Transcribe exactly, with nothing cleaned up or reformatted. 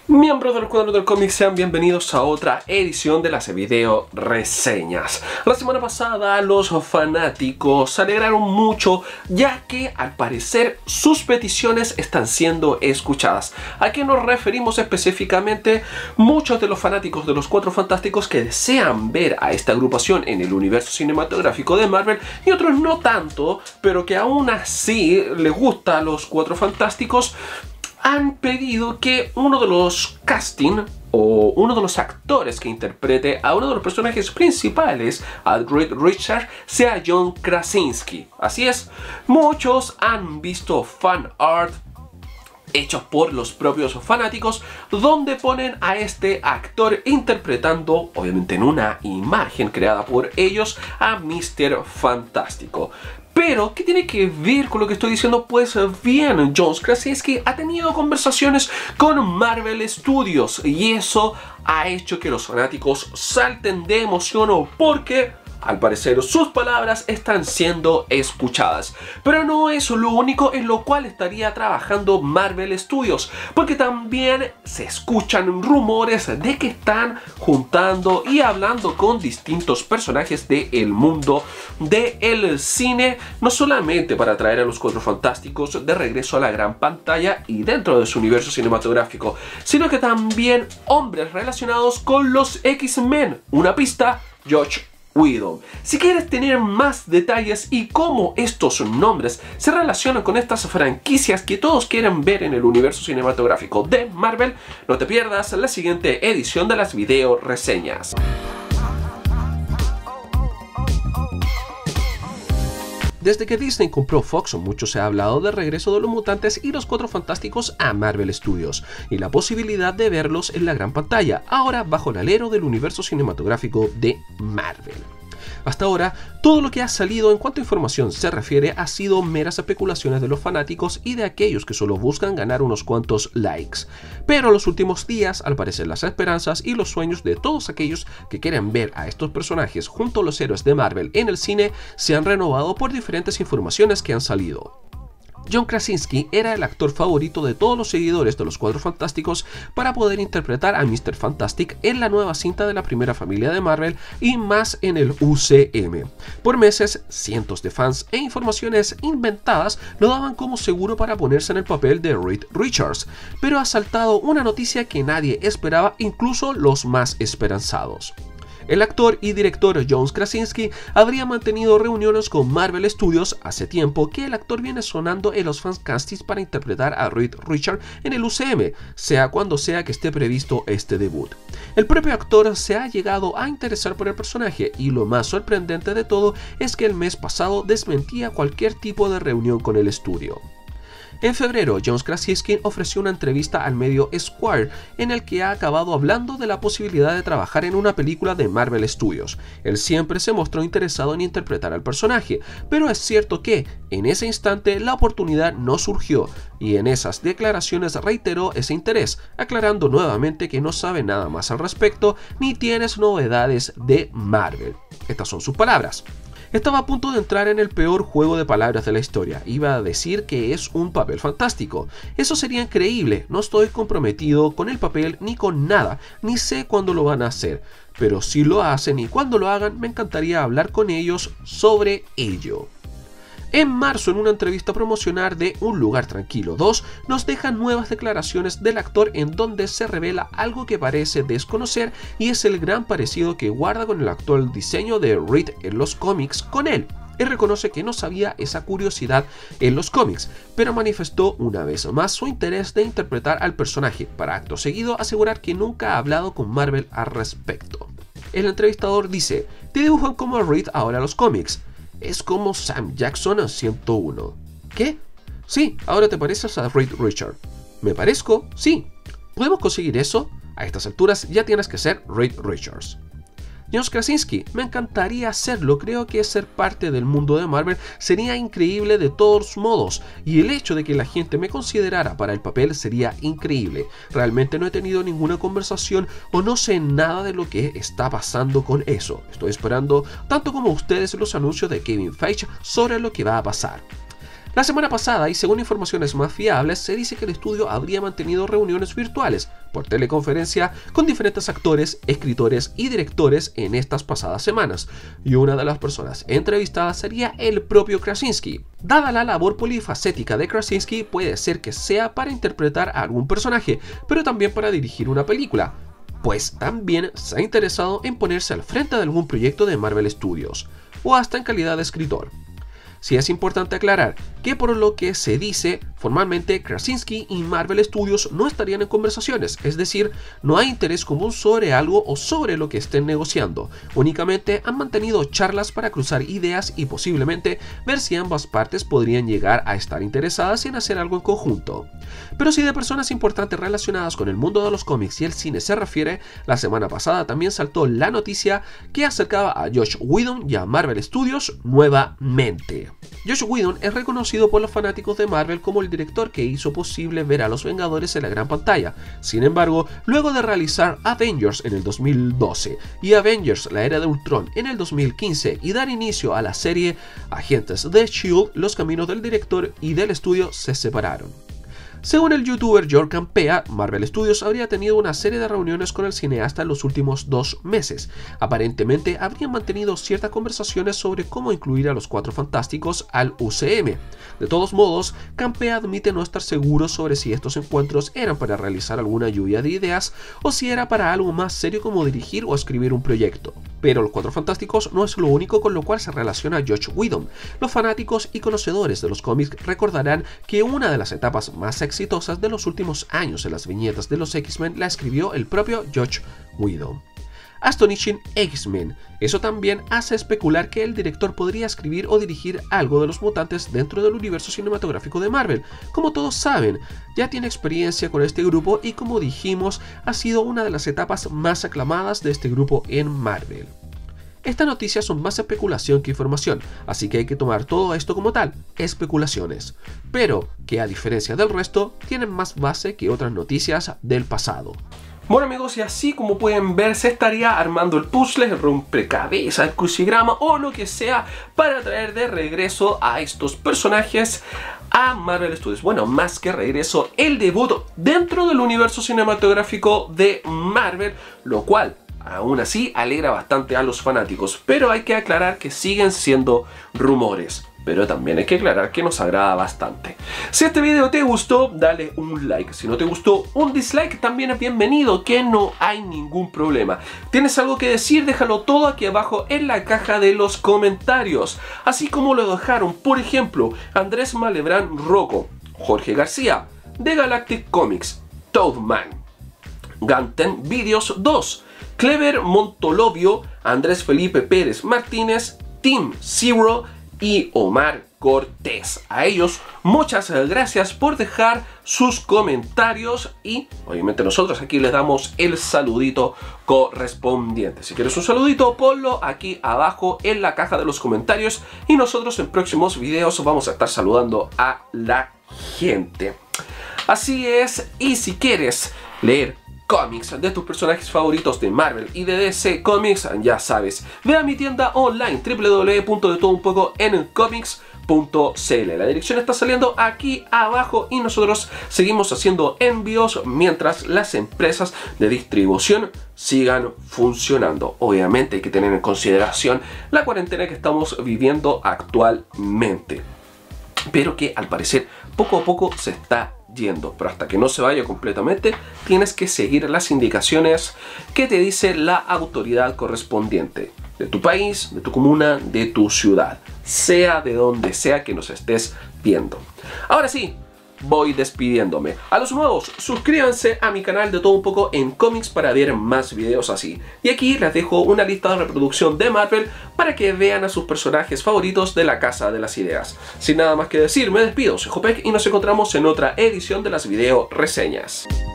Miembros del cuadro del cómic, sean bienvenidos a otra edición de las video reseñas. La semana pasada los fanáticos se alegraron mucho ya que al parecer sus peticiones están siendo escuchadas. ¿A qué nos referimos específicamente? Muchos de los fanáticos de los Cuatro Fantásticos que desean ver a esta agrupación en el universo cinematográfico de Marvel y otros no tanto, pero que aún así les gusta a los Cuatro Fantásticos, han pedido que uno de los casting o uno de los actores que interprete a uno de los personajes principales, a Reed Richards, sea John Krasinski. Así es, muchos han visto fan art hechos por los propios fanáticos donde ponen a este actor interpretando, obviamente en una imagen creada por ellos, a míster Fantástico. Pero, ¿qué tiene que ver con lo que estoy diciendo? Pues bien, John Krasinski ha tenido conversaciones con Marvel Studios y eso ha hecho que los fanáticos salten de emoción porque al parecer sus palabras están siendo escuchadas. Pero no es lo único en lo cual estaría trabajando Marvel Studios, porque también se escuchan rumores de que están juntando y hablando con distintos personajes del mundo del cine, no solamente para traer a los Cuatro Fantásticos de regreso a la gran pantalla y dentro de su universo cinematográfico, sino que también hombres relacionados con los X-Men. Una pista: Josh Whedon. Si quieres tener más detalles y cómo estos nombres se relacionan con estas franquicias que todos quieren ver en el universo cinematográfico de Marvel, no te pierdas la siguiente edición de las video reseñas. Desde que Disney compró Fox, mucho se ha hablado del regreso de los mutantes y los Cuatro Fantásticos a Marvel Studios y la posibilidad de verlos en la gran pantalla, ahora bajo el alero del universo cinematográfico de Marvel. Hasta ahora, todo lo que ha salido en cuanto a información se refiere ha sido meras especulaciones de los fanáticos y de aquellos que solo buscan ganar unos cuantos likes. Pero en los últimos días, al parecer, las esperanzas y los sueños de todos aquellos que quieren ver a estos personajes junto a los héroes de Marvel en el cine se han renovado por diferentes informaciones que han salido. John Krasinski era el actor favorito de todos los seguidores de los Cuatro Fantásticos para poder interpretar a míster Fantastic en la nueva cinta de la primera familia de Marvel y más en el U C M. Por meses, cientos de fans e informaciones inventadas lo daban como seguro para ponerse en el papel de Reed Richards, pero ha saltado una noticia que nadie esperaba, incluso los más esperanzados. El actor y director John Krasinski habría mantenido reuniones con Marvel Studios hace tiempo que el actor viene sonando en los fancastings para interpretar a Reed Richards en el U C M, sea cuando sea que esté previsto este debut. El propio actor se ha llegado a interesar por el personaje y lo más sorprendente de todo es que el mes pasado desmentía cualquier tipo de reunión con el estudio. En febrero, John Krasinski ofreció una entrevista al medio Esquire en el que ha acabado hablando de la posibilidad de trabajar en una película de Marvel Studios. Él siempre se mostró interesado en interpretar al personaje, pero es cierto que, en ese instante, la oportunidad no surgió, y en esas declaraciones reiteró ese interés, aclarando nuevamente que no sabe nada más al respecto ni tiene novedades de Marvel. Estas son sus palabras. Estaba a punto de entrar en el peor juego de palabras de la historia. Iba a decir que es un papel fantástico. Eso sería increíble. No estoy comprometido con el papel ni con nada, ni sé cuándo lo van a hacer. Pero si lo hacen y cuando lo hagan, me encantaría hablar con ellos sobre ello. En marzo, en una entrevista promocional de Un Lugar Tranquilo dos, nos deja nuevas declaraciones del actor en donde se revela algo que parece desconocer y es el gran parecido que guarda con el actual diseño de Reed en los cómics con él. Él reconoce que no sabía esa curiosidad en los cómics, pero manifestó una vez más su interés de interpretar al personaje, para acto seguido asegurar que nunca ha hablado con Marvel al respecto. El entrevistador dice: "Te dibujan como a Reed ahora los cómics. Es como Sam Jackson ciento uno. ¿Qué? Sí, ahora te pareces a Reed Richards. ¿Me parezco? Sí. ¿Podemos conseguir eso? A estas alturas ya tienes que ser Reed Richards". John Krasinski: "Me encantaría hacerlo, creo que ser parte del mundo de Marvel sería increíble de todos modos, y el hecho de que la gente me considerara para el papel sería increíble. Realmente no he tenido ninguna conversación o no sé nada de lo que está pasando con eso. Estoy esperando, tanto como ustedes, los anuncios de Kevin Feige sobre lo que va a pasar". La semana pasada, y según informaciones más fiables, se dice que el estudio habría mantenido reuniones virtuales por teleconferencia con diferentes actores, escritores y directores en estas pasadas semanas, y una de las personas entrevistadas sería el propio Krasinski. Dada la labor polifacética de Krasinski, puede ser que sea para interpretar a algún personaje, pero también para dirigir una película, pues también se ha interesado en ponerse al frente de algún proyecto de Marvel Studios, o hasta en calidad de escritor. Sí es importante aclarar que por lo que se dice, formalmente Krasinski y Marvel Studios no estarían en conversaciones, es decir, no hay interés común sobre algo o sobre lo que estén negociando, únicamente han mantenido charlas para cruzar ideas y posiblemente ver si ambas partes podrían llegar a estar interesadas en hacer algo en conjunto. Pero si de personas importantes relacionadas con el mundo de los cómics y el cine se refiere, la semana pasada también saltó la noticia que acercaba a Joss Whedon y a Marvel Studios nuevamente. Joss Whedon es reconocido por los fanáticos de Marvel como el director que hizo posible ver a los Vengadores en la gran pantalla. Sin embargo, luego de realizar Avengers en el dos mil doce y Avengers La Era de Ultron en el dos mil quince y dar inicio a la serie Agentes de Shield, los caminos del director y del estudio se separaron. Según el youtuber George Campea, Marvel Studios habría tenido una serie de reuniones con el cineasta en los últimos dos meses. Aparentemente habrían mantenido ciertas conversaciones sobre cómo incluir a los Cuatro Fantásticos al U C M. De todos modos, Campea admite no estar seguro sobre si estos encuentros eran para realizar alguna lluvia de ideas o si era para algo más serio como dirigir o escribir un proyecto. Pero los Cuatro Fantásticos no es lo único con lo cual se relaciona Joss Whedon. Los fanáticos y conocedores de los cómics recordarán que una de las etapas más exitosas de los últimos años en las viñetas de los X-Men la escribió el propio Joss Whedon. Astonishing X-Men. Eso también hace especular que el director podría escribir o dirigir algo de los mutantes dentro del universo cinematográfico de Marvel. Como todos saben, ya tiene experiencia con este grupo y como dijimos, ha sido una de las etapas más aclamadas de este grupo en Marvel. Estas noticias son más especulación que información, así que hay que tomar todo esto como tal, especulaciones, pero que a diferencia del resto, tienen más base que otras noticias del pasado. Bueno amigos, y así como pueden ver, se estaría armando el puzzle, el rompecabezas, el crucigrama o lo que sea para traer de regreso a estos personajes a Marvel Studios. Bueno, más que regreso, el debut dentro del universo cinematográfico de Marvel, lo cual aún así alegra bastante a los fanáticos, pero hay que aclarar que siguen siendo rumores. Pero también hay que aclarar que nos agrada bastante. Si este video te gustó, dale un like. Si no te gustó, un dislike también es bienvenido, que no hay ningún problema. ¿Tienes algo que decir? Déjalo todo aquí abajo en la caja de los comentarios. Así como lo dejaron, por ejemplo, Andrés Malebrán Rocco, Jorge García, de Galactic Comics, Toadman, Ganten Videos dos, Clever Montolovio, Andrés Felipe Pérez Martínez, Team Zero y Omar Cortés. A ellos muchas gracias por dejar sus comentarios y obviamente nosotros aquí les damos el saludito correspondiente. Si quieres un saludito, ponlo aquí abajo en la caja de los comentarios y nosotros en próximos videos vamos a estar saludando a la gente. Así es, y si quieres leer cómics de tus personajes favoritos de Marvel y de D C Comics, ya sabes, ve a mi tienda online w w w punto de todo un poco en comics punto c l. La dirección está saliendo aquí abajo y nosotros seguimos haciendo envíos mientras las empresas de distribución sigan funcionando. Obviamente hay que tener en consideración la cuarentena que estamos viviendo actualmente, pero que al parecer poco a poco se está yendo, pero hasta que no se vaya completamente tienes que seguir las indicaciones que te dice la autoridad correspondiente de tu país, de tu comuna, de tu ciudad, sea de donde sea que nos estés viendo. Ahora sí, voy despidiéndome. A los nuevos, suscríbanse a mi canal de todo un poco en cómics para ver más videos así. Y aquí les dejo una lista de reproducción de Marvel para que vean a sus personajes favoritos de la Casa de las Ideas. Sin nada más que decir, me despido, soy Jopek y nos encontramos en otra edición de las video reseñas.